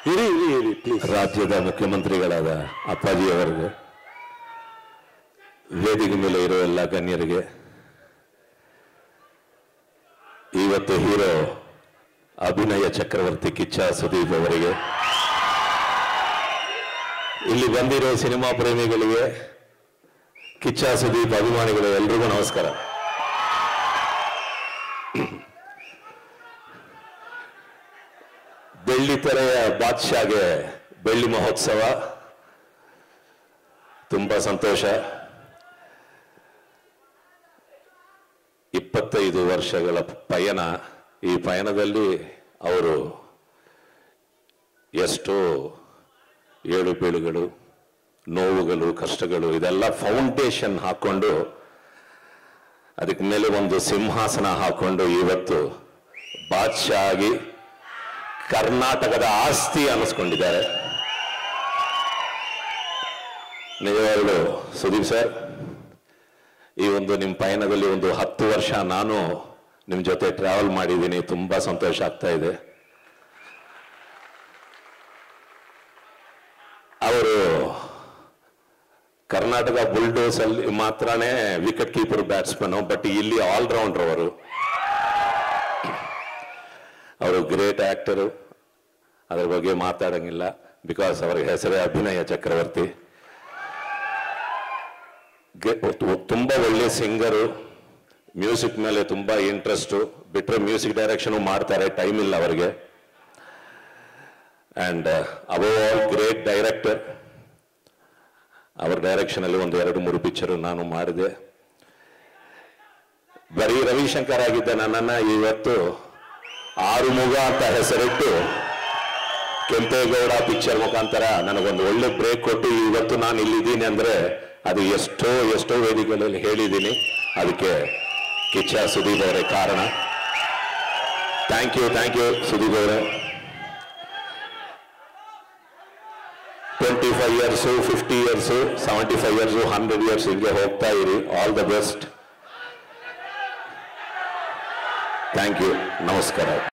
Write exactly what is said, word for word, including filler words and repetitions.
ಇರಿ ಇರಿ ಇರಿ ಪ್ಲೀಸ್. ರಾಜ್ಯದ ಮುಖ್ಯಮಂತ್ರಿಗಳಾದ ಅಪ್ಪಾಜಿಯವರಿಗೆ, ವೇದಿಕೆ ಮೇಲೆ ಇರೋ ಎಲ್ಲ ಗಣ್ಯರಿಗೆ, ಇವತ್ತು ಹೀರೋ ಅಭಿನಯ ಚಕ್ರವರ್ತಿ ಕಿಚ್ಚ ಸುದೀಪ್ ಅವರಿಗೆ, ಇಲ್ಲಿ ಬಂದಿರೋ ಸಿನಿಮಾ ಪ್ರೇಮಿಗಳಿಗೆ, ಕಿಚ್ಚ ಸುದೀಪ್ ಅಭಿಮಾನಿಗಳು ಎಲ್ರಿಗೂ ನಮಸ್ಕಾರ. ಬೆಳ್ಳಿ ತೆರೆಯ ಬಾದ್ಶಾಗೆ ಬೆಳ್ಳಿ ಮಹೋತ್ಸವ, ತುಂಬಾ ಸಂತೋಷ. ಇಪ್ಪತ್ತೈದು ವರ್ಷಗಳ ಪಯಣ. ಈ ಪಯಣದಲ್ಲಿ ಅವರು ಎಷ್ಟೋ ಏಳು ಬೀಳುಗಳು, ನೋವುಗಳು, ಕಷ್ಟಗಳು, ಇದೆಲ್ಲ ಫೌಂಡೇಶನ್ ಹಾಕೊಂಡು ಅದಕ್ಕೆ ಮೇಲೆ ಒಂದು ಸಿಂಹಾಸನ ಹಾಕೊಂಡು ಇವತ್ತು ಬಾದ್ಶಾ ಆಗಿ ಕರ್ನಾಟಕದ ಆಸ್ತಿ ಅನ್ನಿಸ್ಕೊಂಡಿದ್ದಾರೆ. ನಿಜವಾಗಲೂ ಸುದೀಪ್ ಸರ್, ಈ ಒಂದು ನಿಮ್ಮ ಪಯಣದಲ್ಲಿ ಒಂದು ಹತ್ತು ವರ್ಷ ನಾನು ನಿಮ್ಮ ಜೊತೆ ಟ್ರಾವೆಲ್ ಮಾಡಿದ್ದೀನಿ. ತುಂಬಾ ಸಂತೋಷ ಆಗ್ತಾ ಇದೆ. ಅವರು ಕರ್ನಾಟಕ ಬುಲ್ಡೋಸ್ ಅಲ್ಲಿ ಮಾತ್ರನೇ ವಿಕೆಟ್ ಕೀಪರ್ ಬ್ಯಾಟ್ಸ್ಮನ್, ಬಟ್ ಇಲ್ಲಿ ಆಲ್ರೌಂಡರ್ ಅವರು. ಅವರು ಗ್ರೇಟ್ ಆಕ್ಟರು, ಅದರ ಬಗ್ಗೆ ಮಾತಾಡಂಗಿಲ್ಲ, ಬಿಕಾಸ್ ಅವರ ಹೆಸರೇ ಅಭಿನಯ ಚಕ್ರವರ್ತಿ. ತುಂಬಾ ಒಳ್ಳೆ ಸಿಂಗರು, ಮ್ಯೂಸಿಕ್ ಮೇಲೆ ತುಂಬಾ ಇಂಟ್ರೆಸ್ಟ್, ಬಿಟ್ರೆ ಮ್ಯೂಸಿಕ್ ಡೈರೆಕ್ಷನ್ ಮಾಡ್ತಾರೆ, ಟೈಮ್ ಇಲ್ಲ ಅವರಿಗೆ. And above all great director. ಅವರ ಡೈರೆಕ್ಷನ್ ಅಲ್ಲಿ ಒಂದು ಎರಡು ಮೂರು ಪಿಕ್ಚರ್ ನಾನು ಮಾಡಿದೆ. ಬರೀ ರವಿಶಂಕರ್ ಆಗಿದ್ದ ನನ್ನನ್ನ ಇವತ್ತು ಆರುಮುಗ ಅಂತ ಹೆಸರಿಟ್ಟು ಕೆಂಪೇಗೌಡ ಪಿಕ್ಚರ್ ಮುಖಾಂತರ ನನಗೊಂದು ಒಳ್ಳೆ ಬ್ರೇಕ್ ಕೊಟ್ಟು ಇವತ್ತು ನಾನು ಇಲ್ಲಿದ್ದೀನಿ ಅಂದ್ರೆ ಅದು ಎಷ್ಟೋ ಎಷ್ಟೋ ವೇದಿಕೆಗಳಲ್ಲಿ ಹೇಳಿದ್ದೀನಿ. ಅದಕ್ಕೆ ಕಿಚ್ಚ ಸುದೀಪ್ ಅವರೇ ಕಾರಣ. Thank you thank you Sudeep ಅವರೇ. Twenty five years, fifty years, seventy five years, hundred years ಹಿಂಗೆ ಹೋಗ್ತಾ ಇರಿ. All the best. Thank you. ನಮಸ್ಕಾರ.